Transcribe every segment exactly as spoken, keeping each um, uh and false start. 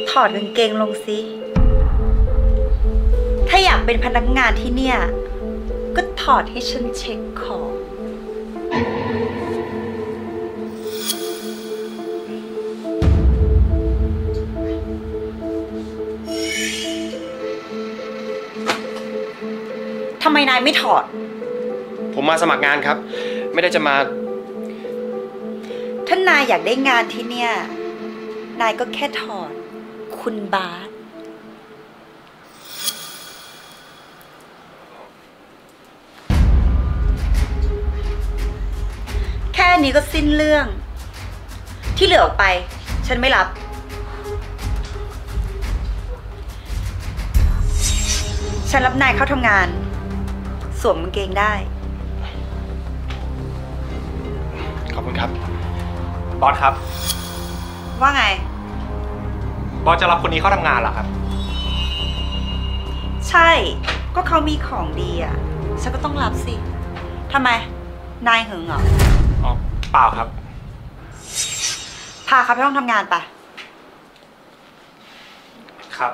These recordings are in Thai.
ถอดกางเกงลงสิถ้าอยากเป็นพนักงานที่เนี่ยก็ถอดให้ฉันเช็คของทำไมนายไม่ถอดผมมาสมัครงานครับไม่ได้จะมาถ้านายอยากได้งานที่เนี่ยนายก็แค่ถอดคุณบาสแค่นี้ก็สิ้นเรื่องที่เหลือออกไปฉันไม่รับฉันรับนายเข้าทำงานสวมกางเกงได้ขอบคุณครับบอสครับว่าไงบอสจะรับคนนี้เข้าทำงานเหรอครับใช่ก็เขามีของดีอ่ะฉันก็ต้องรับสิทำไมนายหึงเหรออ๋อเปล่าครับพาเขาไปห้องทำงานไปครับ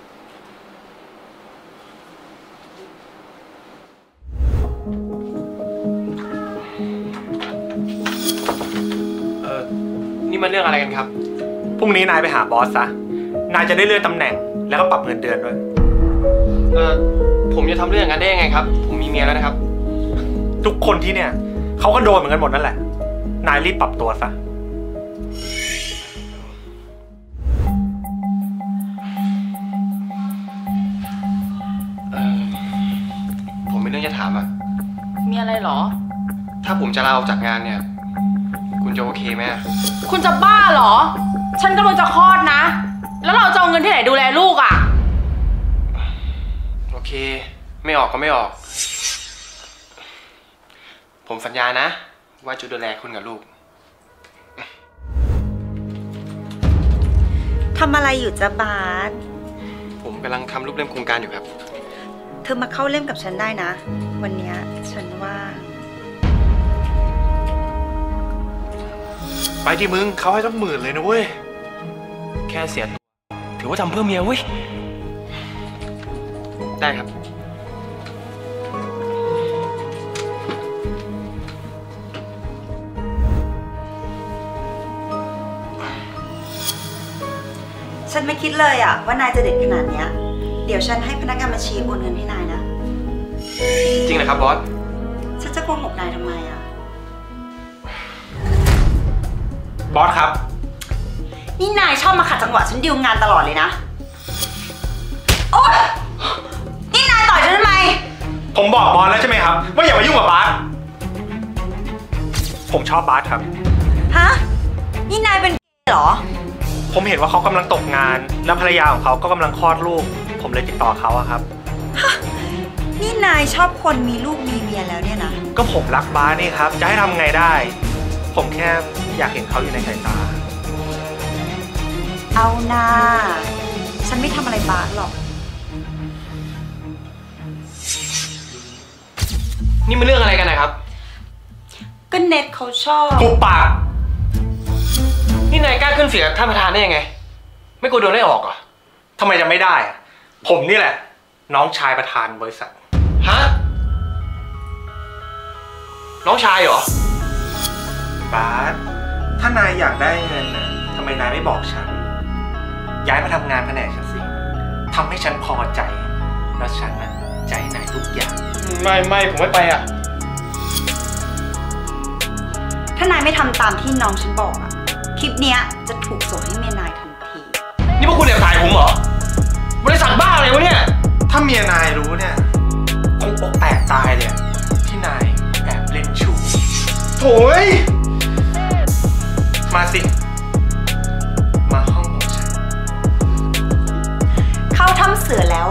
เออนี่มันเรื่องอะไรกันครับพรุ่งนี้นายไปหาบอสซะนายจะได้เลื่อนตำแหน่งแล้วก็ปรับเงินเดือนด้วยเออผมจะทำเรื่องอย่างนั้นได้ยังไงครับผมมีเมียแล้วนะครับทุกคนที่เนี่ยเขาก็โดนเหมือนกันหมดนั่นแหละนายรีบปรับตัวซะเออผมมีเรื่องจะถามอ่ะมีอะไรหรอถ้าผมจะลาออกจากงานเนี่ยคุณจะโอเคไหมคุณจะบ้าเหรอฉันกำลังจะคลอดนะแล้วเราจะเอาเงินที่ไหนดูแลลูกอ่ะโอเคไม่ออกก็ไม่ออกผมสัญญานะว่าจะดูแลคุณกับลูกทำอะไรอยู่จ๊ะบาสผมกำลังทำรูปเล่มโครงการอยู่ครับเธอมาเข้าเล่มกับฉันได้นะวันนี้ฉันว่าไปที่มึงเขาให้ตั้งหมื่นเลยนะเว้ยแค่เสียถือว่าทำเพื่อเมียเว้ยได้ครับฉันไม่คิดเลยอะว่านายจะเด็ดขนาดเนี้ยเดี๋ยวฉันให้พนักงานบัญชีโอนเงินให้นายนะจริงเหรอครับบอสฉันจะโกหกนายทำไมอะบอสครับนี่นายชอบมาขัดจังหวะฉันดิวงานตลอดเลยนะโอ๊ยนี่นายต่อยฉันทำไมผมบอกบอสแล้วใช่ไหมครับว่าอย่ามายุ่งกับบาสผมชอบบาสครับฮะนี่นายเป็นเหรอผมเห็นว่าเขากำลังตกงานแล้วภรรยาของเขาก็กำลังคลอดลูกผมเลยติดต่อเขาอะครับนี่นายชอบคนมีลูกมีเมียแล้วเนี่ยนะก็ผมรักบาสนี่ครับจะให้ทำไงได้ผมแค่อยากเห็นเขาอยู่ในสายตาเอานาฉันไม่ทำอะไรบาสหรอกนี่มันเรื่องอะไรกันนะครับก็เน็ตเขาชอบกูปากนี่นายกล้าขึ้นเสียงท่านประธานได้ยังไงไม่กลัวโดนไล่ออกเหรอทำไมจะไม่ได้อะผมนี่แหละน้องชายประธานบริษัทฮะน้องชายเหรอบาสถ้านายอยากได้เงินนะทำไมนายไม่บอกฉันย้ายมาทำงานแผนกฉันสิทำให้ฉันพอใจแล้วฉันนะใจนายทุกอย่างไม่ไม่ผมไม่ไปอ่ะถ้านายไม่ทำตามที่น้องฉันบอกอะคลิปเนี้ยจะถูกส่งให้เมียนายทันทีนี่พวกคุณแอบถ่ายผมเหรอบริษัทบ้าอะไรวะเนี่ยถ้าเมียนายรู้เนี่ยคงอกแตกตายเลยที่นายแอบเล่นชูโถ่มาสิมาห้องของฉันเข้าถ้ำเสือแล้ว